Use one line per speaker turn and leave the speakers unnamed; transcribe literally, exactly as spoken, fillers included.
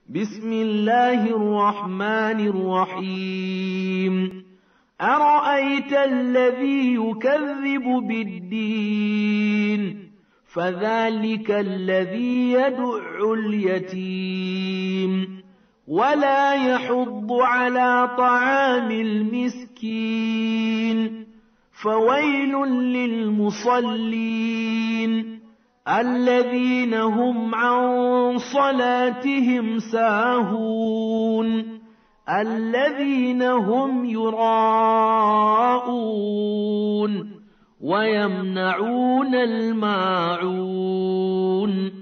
بسم الله الرحمن الرحيم أرأيت الذي يكذب بالدين فذلك الذي يدع اليتيم ولا يحض على طعام المسكين فويل للمصلين الذين هم عن صلاتهم ساهون الذين هم يراءون ويمنعون الماعون